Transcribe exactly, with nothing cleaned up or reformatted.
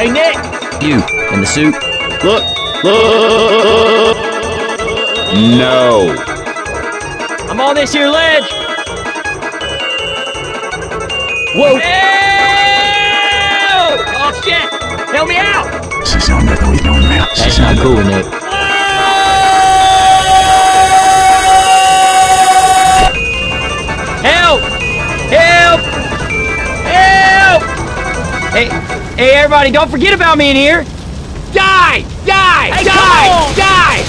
Hey, Nick! You, in the suit? Look! Look! No. I'm on this here ledge! Whoa! Help! Oh, shit! Help me out! That's not cool, Nick. Help! Help! Help! Hey, hey, everybody, don't forget about me in here! Die! Die! Hey, die! Die!